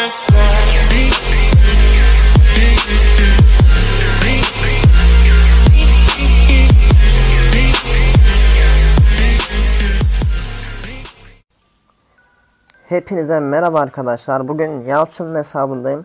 Hepinize merhaba arkadaşlar. Bugün Yalçın'ın hesabındayım.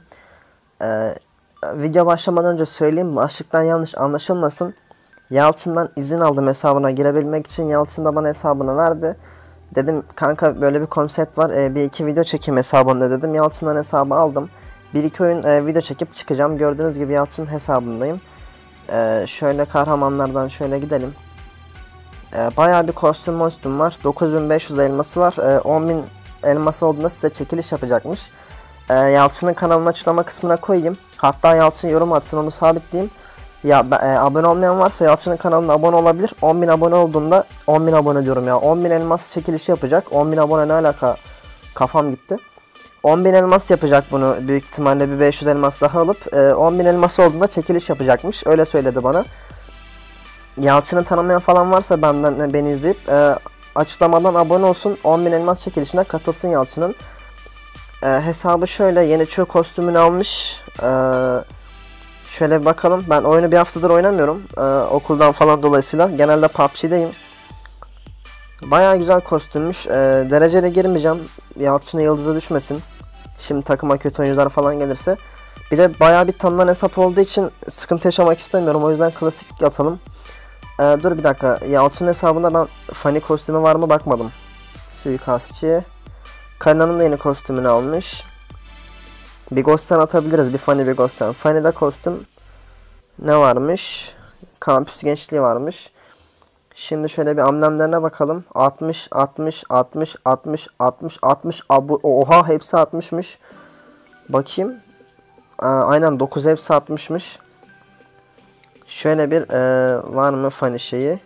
Video başlamadan önce söyleyeyim, başlıktan yanlış anlaşılmasın. Yalçın'dan izin aldım hesabına girebilmek için. Yalçın da bana hesabını verdi. Dedim kanka böyle bir konsept var, bir iki video çekeyim hesabında dedim. Yalçın'dan hesabı aldım. Bir iki oyun video çekip çıkacağım. Gördüğünüz gibi Yalçın hesabındayım. Şöyle kahramanlardan şöyle gidelim. Bayağı bir kostüm var. 9500 elması var. 10.000 elması olduğunda size çekiliş yapacakmış. Yalçın'ın kanalını açıklama kısmına koyayım. Hatta Yalçın yorum atsın, onu sabitleyeyim. Ya abone olmayan varsa Yalçın'ın kanalına abone olabilir. 10.000 abone olduğunda 10.000 abone diyorum ya. 10.000 elmas çekilişi yapacak. 10.000 abone ne alaka? Kafam gitti. 10.000 elmas yapacak bunu. Büyük ihtimalle bir 500 elmas daha alıp 10.000 elması olduğunda çekiliş yapacakmış. Öyle söyledi bana. Yalçın'ı tanımayan falan varsa beni izleyip açıklamadan abone olsun. 10.000 elmas çekilişine katılsın Yalçın'ın. Hesabı şöyle, yeni çığ kostümünü almış. Şöyle bir bakalım. Ben oyunu bir haftadır oynamıyorum. Okuldan falan dolayısıyla. Genelde PUBG'deyim. Bayağı güzel kostümmüş. Dereceli girmeyeceğim. Yalçın'a yıldızı düşmesin. Şimdi takıma kötü oyuncular falan gelirse. Bir de bayağı bir tanınan hesap olduğu için sıkıntı yaşamak istemiyorum. O yüzden klasik atalım. Dur bir dakika. Yalçın hesabında ben Fanny kostümü var mı bakmadım. Suikastçı. Karina'nın da yeni kostümünü almış. Bir Ghost'tan atabiliriz. Bir Fanny, bir Ghost'tan. Fanny'de kostüm ne varmış? Kampüs gençliği varmış. Şimdi şöyle bir amblemlerine bakalım. 60, 60, 60, 60, 60, 60. Oha, hepsi 60'mış. Bakayım. Aynen 9 hepsi 60'mış. Şöyle bir var mı Fanny şeyi?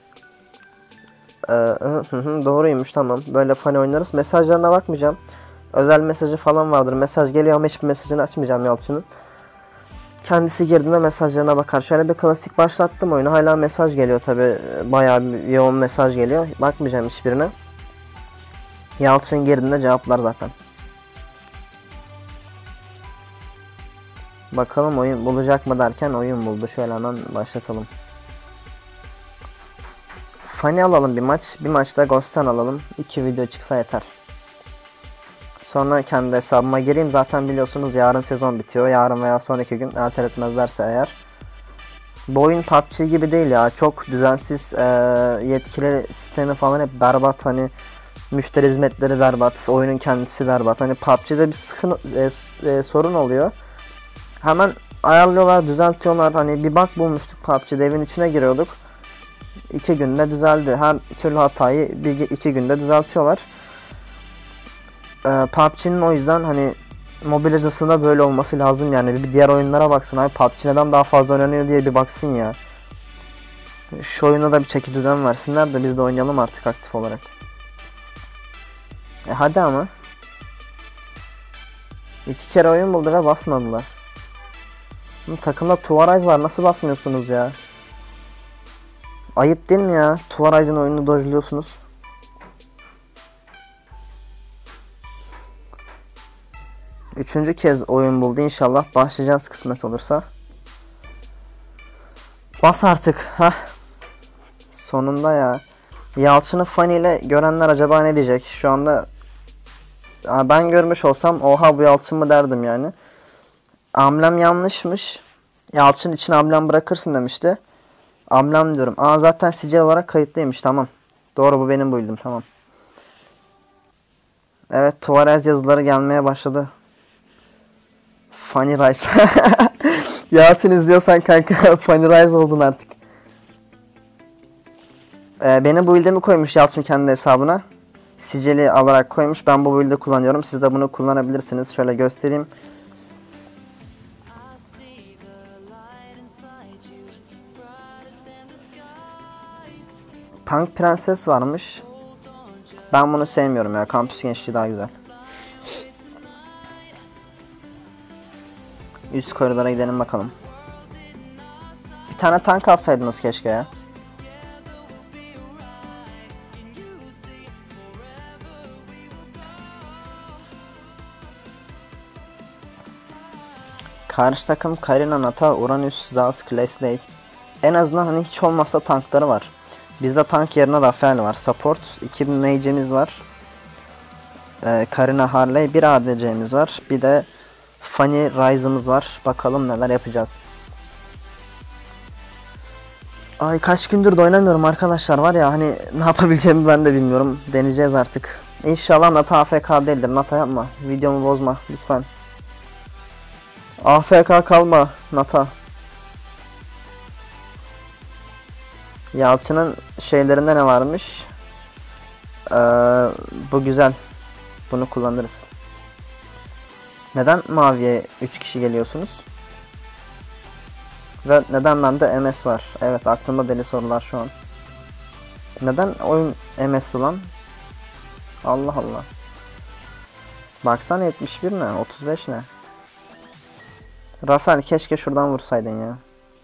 Doğruymuş, tamam. Böyle Fanny oynarız. Mesajlarına bakmayacağım. Özel mesajı falan vardır. Mesaj geliyor ama hiçbir mesajını açmayacağım Yalçın'ın. Kendisi girdiğinde mesajlarına bakar. Şöyle bir klasik başlattım oyunu. Hala mesaj geliyor tabi. Bayağı bir yoğun mesaj geliyor. Bakmayacağım hiçbirine. Yalçın girdiğinde cevaplar zaten. Bakalım oyun bulacak mı derken oyun buldu. Şöyle hemen başlatalım. Fanny alalım bir maç. Bir maçta Ghost'tan alalım. 2 video çıksa yeter. Sonra kendi hesabıma gireyim. Zaten biliyorsunuz yarın sezon bitiyor. Yarın veya sonraki gün erteletmezlerse eğer. Bu oyun PUBG gibi değil ya. Çok düzensiz, yetkili sistemi falan hep berbat. Hani müşteri hizmetleri berbat. Oyunun kendisi berbat. Hani PUBG'de bir sorun oluyor. Hemen ayarlıyorlar, düzeltiyorlar. Hani bir bug bulmuştuk PUBG'de, evin içine giriyorduk. 2 günde düzeldi. Her türlü hatayı 2 günde düzeltiyorlar. PUBG'nin o yüzden hani mobil hızında böyle olması lazım yani. Bir diğer oyunlara baksın abi, PUBG neden daha fazla oynanıyor diye bir baksın ya. Şu oyuna da bir çeki düzen versinler de biz de oynayalım artık aktif olarak. Hadi ama. 2 kere oyun buldu ve basmadılar. Takımda Tuvaraj var, nasıl basmıyorsunuz ya? Ayıp değil mi ya? Tuvaraj'ın oyununu dojluyorsunuz. Üçüncü kez oyun buldu, inşallah başlayacağız kısmet olursa. Bas artık. Heh. Sonunda ya. Yalçın'ı Fanny ile görenler acaba ne diyecek? Şu anda ben görmüş olsam oha bu Yalçın mı derdim yani. Amblem yanlışmış. Yalçın için amblem bırakırsın demişti. Amblem diyorum. Zaten sicil olarak kayıtlıymış, tamam. Doğru, bu benim build'im, tamam. Evet, Tuvarez yazıları gelmeye başladı. Fanny Rice. Yalçın izliyorsan kanka Fanny Rice oldun artık. Benim bu build'imi koymuş Yalçın kendi hesabına. Sicili alarak koymuş. Ben bu build'i kullanıyorum. Siz de bunu kullanabilirsiniz. Şöyle göstereyim. Punk Prenses varmış. Ben bunu sevmiyorum ya. Kampüs gençliği daha güzel. Üst koridora gidelim bakalım. Bir tane tank alsaydınız keşke ya. Karşı takım Karina, Nata, Uranüs, Zazk, Leslie. En azından hani hiç olmazsa tankları var. Bizde tank yerine Rafael var. Support 2000 mage'imiz var. Karina, Harley, bir ADC'miz var. Bir de Fanny, Ryze'ımız var. Bakalım neler yapacağız. Ay kaç gündür de oynamıyorum arkadaşlar, var ya hani ne yapabileceğimi ben de bilmiyorum. Deneyeceğiz artık. İnşallah Nata AFK değildir. Nata yapma. Videomu bozma lütfen. AFK kalma Nata. Yalçın'ın şeylerinde ne varmış? Bu güzel. Bunu kullanırız. Neden maviye 3 kişi geliyorsunuz? Ve neden bende MS var? Evet, aklımda deli sorular şu an. Neden oyun MS'li lan? Allah Allah. Baksana 71 ne? 35 ne? Rafael keşke şuradan vursaydın ya.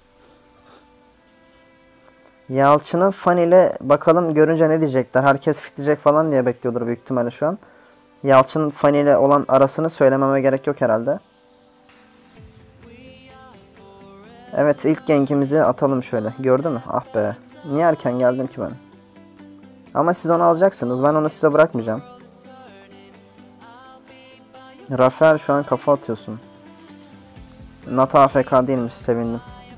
Yalçın'ın Fanny ile bakalım görünce ne diyecekler. Herkes fitleyecek falan diye bekliyordur büyük ihtimalle şu an. Yalçın'ın Fanny ile olan arasını söylememe gerek yok herhalde. Evet, ilk gankimizi atalım şöyle. Gördü mü? Ah be. Niye erken geldim ki ben? Ama siz onu alacaksınız. Ben onu size bırakmayacağım. Rafael şu an kafa atıyorsun. Nata AFK değilmiş, sevindim.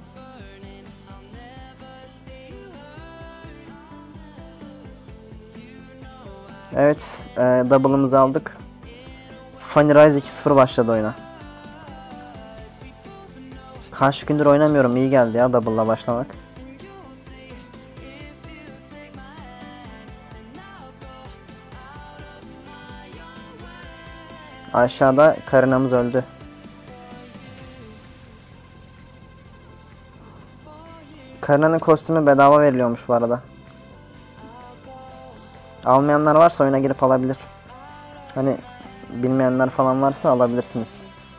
Evet, double'ımızı aldık. Fanny Rise 2-0 başladı oyuna. Kaç gündür oynamıyorum, iyi geldi ya double'la başlamak. Aşağıda Karina'mız öldü. Karina'nın kostümü bedava veriliyormuş bu arada. Almayanlar varsa oyuna girip alabilir. Hani bilmeyenler falan varsa alabilirsiniz.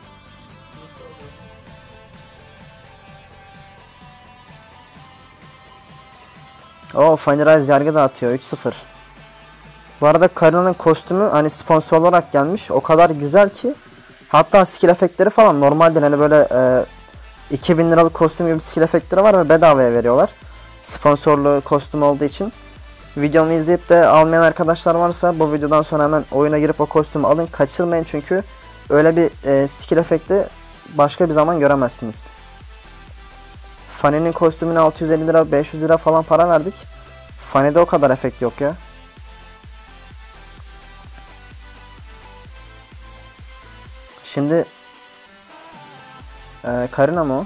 Oo, Fanny Rise yargı dağıtıyor 3-0. Bu arada Karina'nın kostümü hani sponsor olarak gelmiş. O kadar güzel ki. Hatta skill efektleri falan normalden hani böyle 2000 liralık kostüm gibi skill efektleri var ve bedavaya veriyorlar. Sponsorlu kostüm olduğu için. Videomu izleyip de almayan arkadaşlar varsa bu videodan sonra hemen oyuna girip o kostümü alın. Kaçırmayın çünkü öyle bir skill efekti başka bir zaman göremezsiniz. Fanny'nin kostümüne 650 lira 500 lira falan para verdik. Fanny'de o kadar efekt yok ya. Şimdi Karina mı o?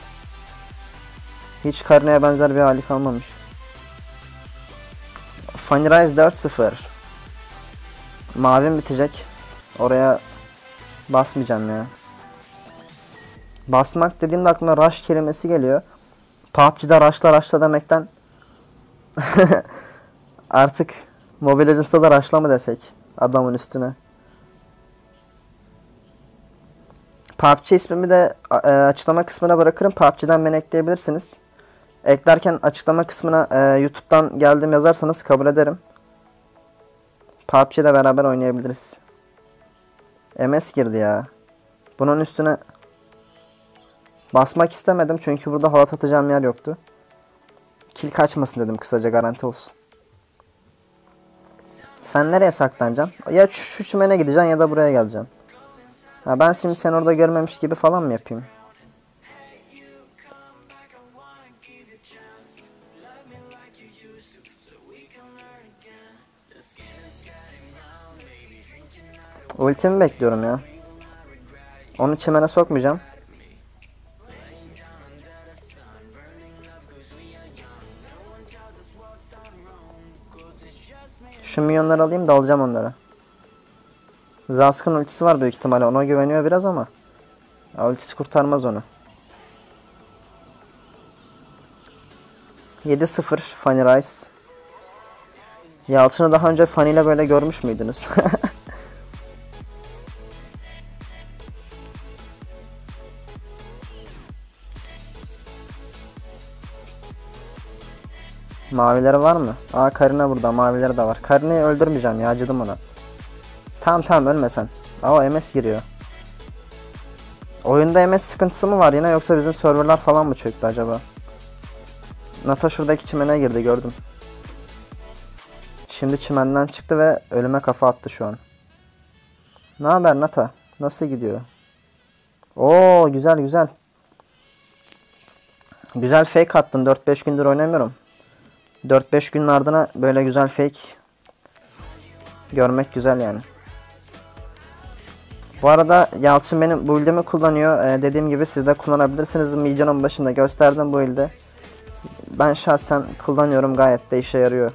Hiç Karina'ya benzer bir hali kalmamış. Fanny Rise 4-0. Mavim bitecek. Oraya basmayacağım ya. Basmak dediğimde aklıma rush kelimesi geliyor. PUBG'de rushla demekten artık Mobile Legends'da da rushla mı desek adamın üstüne. PUBG ismimi de açıklama kısmına bırakırım. PUBG'den beni ekleyebilirsiniz. Eklerken açıklama kısmına YouTube'dan geldim yazarsanız kabul ederim. PUBG'de beraber oynayabiliriz. MS girdi ya. Bunun üstüne basmak istemedim çünkü burada halat atacağım yer yoktu. Kill kaçmasın dedim, kısaca garanti olsun. Sen nereye saklanacaksın? Ya şu çimene gideceksin ya da buraya geleceksin. Ha, ben şimdi sen orada görmemiş gibi falan mı yapayım? Ultimi bekliyorum ya. Onu çimene sokmayacağım. Şu minyonları alayım da alacağım onları. Zazk'ın ultisi var büyük ihtimalle. Ona güveniyor biraz ama ultisi kurtarmaz onu. 7-0 Fanny Rise. Yalçın'ı daha önce Fanny ile böyle görmüş müydünüz? Mavileri var mı? Aa, Karina burada. Mavileri de var. Karina'yı öldürmeyeceğim ya. Acıdım ona. Tamam ölme sen. Aa, MS giriyor. Oyunda MS sıkıntısı mı var yine, yoksa bizim serverlar falan mı çöktü acaba? Nata şuradaki çimene girdi, gördüm. Şimdi çimenden çıktı ve ölüme kafa attı şu an. Ne haber Nata? Nasıl gidiyor? Oo, güzel güzel. Güzel fake attın. 4-5 gündür oynamıyorum. 4-5 günün ardına böyle güzel fake görmek güzel yani. Bu arada Yalçın benim build'imi kullanıyor. Dediğim gibi siz de kullanabilirsiniz. Videonun başında gösterdim bu build'i. Ben şahsen kullanıyorum, gayet de işe yarıyor.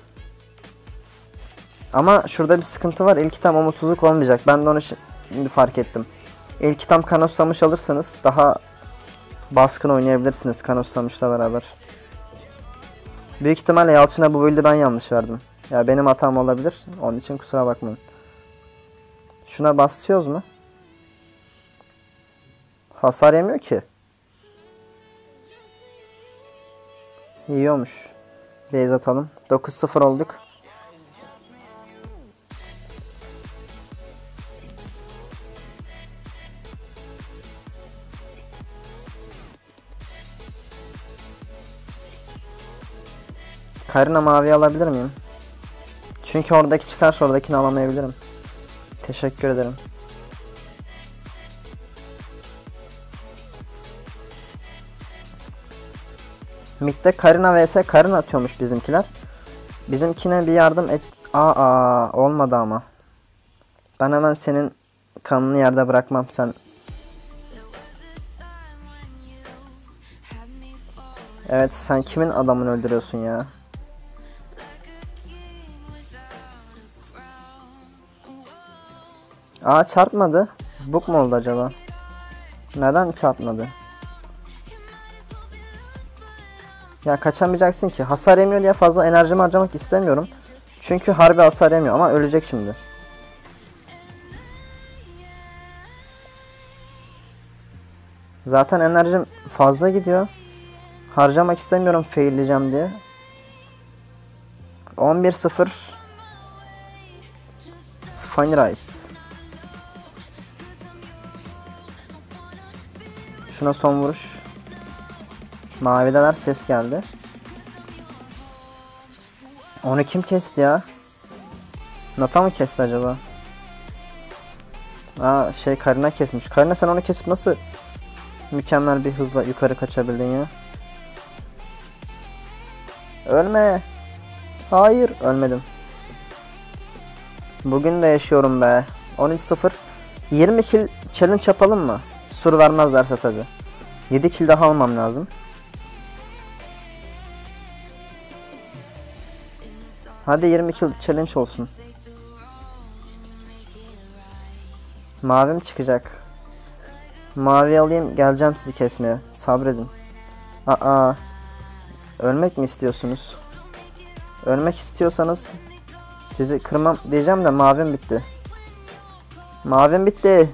Ama şurada bir sıkıntı var. İlk item umutsuzluk olmayacak. Ben de onu şimdi fark ettim. İlk item Kanussamış alırsanız daha baskın oynayabilirsiniz Kanussamış'la beraber. Büyük ihtimalle Yalçın'a bu build'i ben yanlış verdim. Ya benim hatam olabilir. Onun için kusura bakmayın. Şuna basıyoruz mu? Hasar yemiyor ki. Yiyormuş. Base atalım. 9-0 olduk. Karina mavi alabilir miyim? Çünkü oradaki çıkarsa oradakini alamayabilirim. Teşekkür ederim. Mid'de Karina vs Karina atıyormuş bizimkiler. Bizimkine bir yardım et. Aa, olmadı ama. Ben hemen senin kanını yerde bırakmam, sen. Evet, sen kimin adamını öldürüyorsun ya? Aa, çarpmadı. Bug mu oldu acaba? Neden çarpmadı? Ya kaçamayacaksın ki. Hasar yemiyor diye fazla enerjimi harcamak istemiyorum. Çünkü harbi hasar yemiyor ama ölecek şimdi. Zaten enerjim fazla gidiyor. Harcamak istemiyorum failleyeceğim diye. 11-0. Funny Rice. Şuna son vuruş. Mavideler, ses geldi. Onu kim kesti ya? Nata mı kesti acaba? Aa, Karina kesmiş. Karina, sen onu kesip nasıl mükemmel bir hızla yukarı kaçabildin ya? Ölme. Hayır, ölmedim. Bugün de yaşıyorum be. 13-0. 20 kill challenge yapalım mı? Sur vermezlerse tabi. 7 kill daha almam lazım. Hadi 20 kill challenge olsun. Mavim çıkacak. Mavi alayım, geleceğim sizi kesmeye. Sabredin. Aa. Ölmek mi istiyorsunuz? Ölmek istiyorsanız sizi kırmam diyeceğim de mavim bitti. Mavim bitti.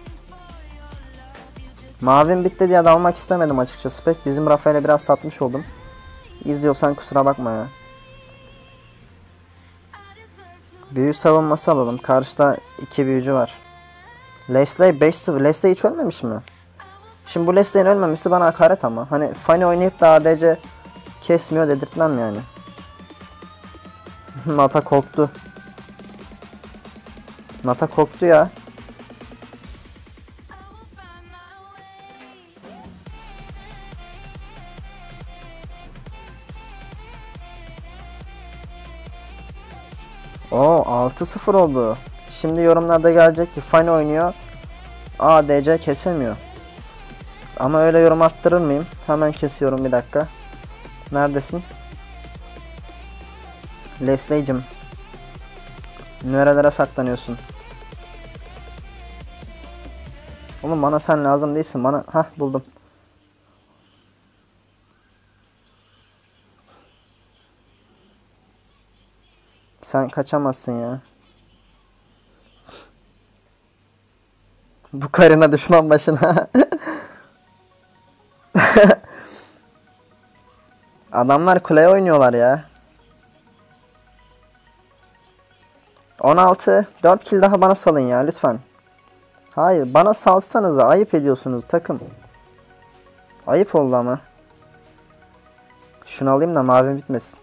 Mavim bitti diye de almak istemedim açıkçası. Pek bizim Rafael'e biraz satmış oldum. İzliyorsan kusura bakma ya. Büyü savunması alalım. Karşıda 2 büyücü var. Leslie 5-0. Leslie hiç ölmemiş mi? Şimdi bu Leslie'nin ölmemesi bana hakaret ama. Hani Fanny oynayıp da ADC kesmiyor dedirtmem yani. Nata korktu. Nata korktu ya. Oo, 6-0 oldu. Şimdi yorumlarda gelecek ki Fanny oynuyor, ADC kesemiyor. Ama öyle yorum attırır mıyım? Hemen kesiyorum, bir dakika. Neredesin? Leslie'cim. Nerelere saklanıyorsun? Oğlum bana sen lazım değilsin. Bana buldum. Sen kaçamazsın ya. Bu Karina düşman başına. Adamlar kuleye oynuyorlar ya. 16. 4 kill daha bana salın ya lütfen. Hayır, bana salsanıza, ayıp ediyorsunuz takım. Ayıp oldu ama. Şunu alayım da mavi bitmesin.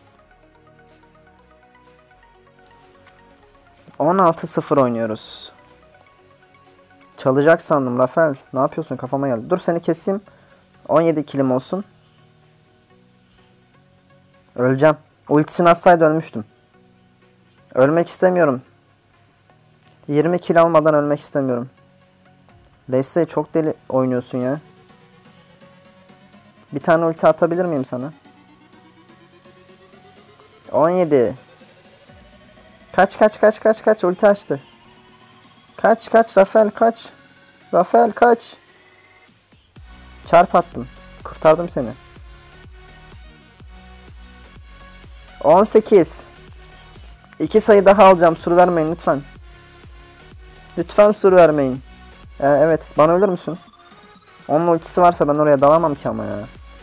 16-0 oynuyoruz. Çalacak sandım Rafael. Ne yapıyorsun, kafama geldi. Dur seni keseyim. 17 kilim olsun. Öleceğim. Ultisini atsaydı ölmüştüm. Ölmek istemiyorum. 20 kill almadan ölmek istemiyorum. Leslie çok deli oynuyorsun ya. Bir tane ulti atabilir miyim sana? 17. Kaç ulti açtı. Kaç Rafael kaç. Rafael kaç. Çarp attım. Kurtardım seni. 18. 2 sayı daha alacağım. Sur vermeyin lütfen. Lütfen sur vermeyin. Evet, bana ölür müsün? Onun ultisi varsa ben oraya dalamam ki ama ya.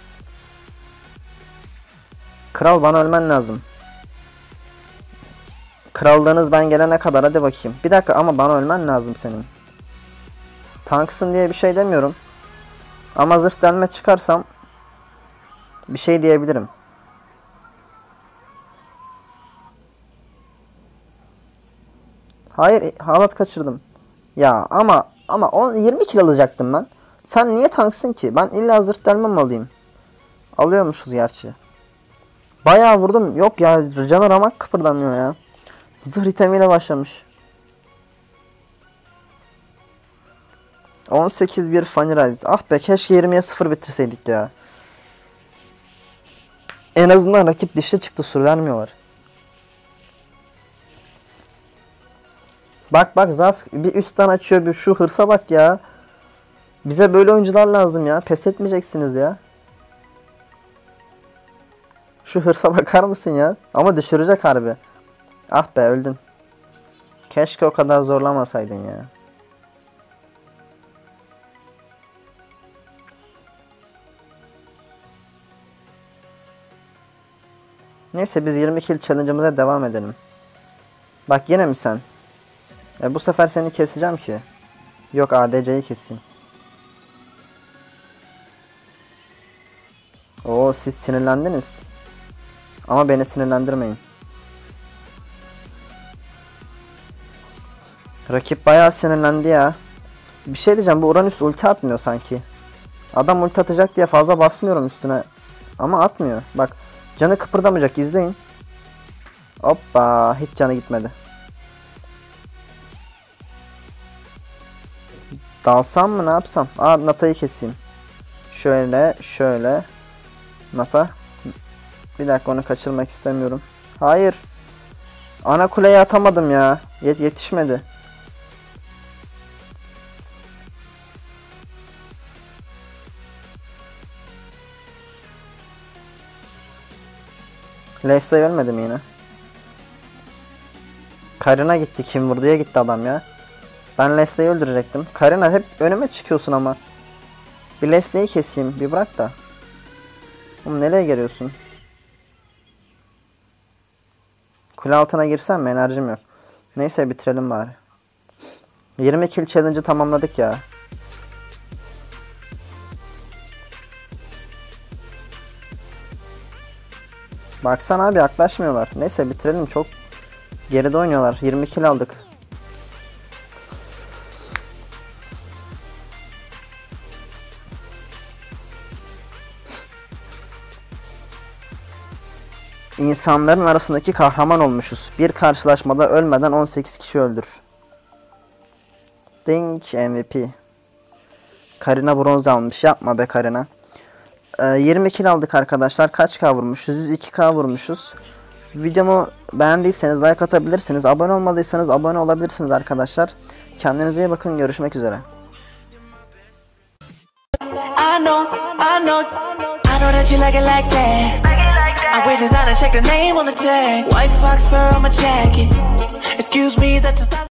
Kral, bana ölmen lazım. Krallığınız ben gelene kadar, hadi bakayım. Bir dakika ama bana ölmen lazım senin. Tanksın diye bir şey demiyorum. Ama zırh delme çıkarsam bir şey diyebilirim. Hayır, halat kaçırdım. Ya ama 20 kill alacaktım ben. Sen niye tanksın ki? Ben illa zırh delme mi alayım? Alıyormuşuz gerçi. Bayağı vurdum. Yok ya, canı ramak kıpırdamıyor ya. Zırh itemiyle başlamış. 18-1 Funny Rise. Ah be, keşke 20'ye 0 bitirseydik ya. En azından rakip dişli çıktı, sur vermiyorlar. Bak Zas bir üstten açıyor, bir şu hırsa bak ya. Bize böyle oyuncular lazım ya. Pes etmeyeceksiniz ya. Şu hırsa bakar mısın ya? Ama düşürecek harbi. Ah be, öldün. Keşke o kadar zorlamasaydın ya. Neyse, biz 20 kill challenge'ımıza devam edelim. Bak yine mi sen? Bu sefer seni keseceğim ki. Yok, ADC'yi keseyim. Oo, siz sinirlendiniz. Ama beni sinirlendirmeyin. Rakip bayağı sinirlendi ya. Bir şey diyeceğim, bu Uranüs ulti atmıyor sanki. Adam ulti atacak diye fazla basmıyorum üstüne. Ama atmıyor. Bak, canı kıpırdamayacak, izleyin. Hoppa, hiç canı gitmedi. Dalsam mı, ne yapsam? Nata'yı keseyim. Şöyle. Nata. Bir dakika, onu kaçırmak istemiyorum. Hayır. Ana kuleye atamadım ya. Yetişmedi. Leslie ölmedi mi yine? Karina gitti. Kim vurduya gitti adam ya. Ben Leslie'yi öldürecektim. Karina, hep önüme çıkıyorsun ama. Bir Leslie'yi keseyim. Bir bırak da. Oğlum, nereye geliyorsun? Kule altına girsem mi? Enerjim yok. Neyse, bitirelim bari. 20 kill challenge'ı tamamladık ya. Baksana abi, yaklaşmıyorlar. Neyse, bitirelim, çok geride oynuyorlar. 20 kill aldık. İnsanların arasındaki kahraman olmuşuz. Bir karşılaşmada ölmeden 18 kişi öldür. Ding, MVP. Karina bronz almış. Yapma be Karina. 20 kill aldık arkadaşlar. Kaç K vurmuşuz? 102K vurmuşuz. Videomu beğendiyseniz like atabilirsiniz. Abone olmadıysanız abone olabilirsiniz arkadaşlar. Kendinize iyi bakın. Görüşmek üzere. I know that you like it like that. I wear designer, check the name on the tag. White fox fur on my jacket. Excuse me, that's a